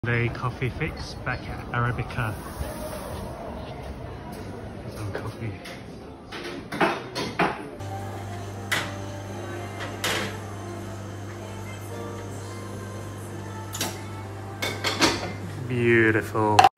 The coffee fix back at Arabica. Some coffee. Beautiful.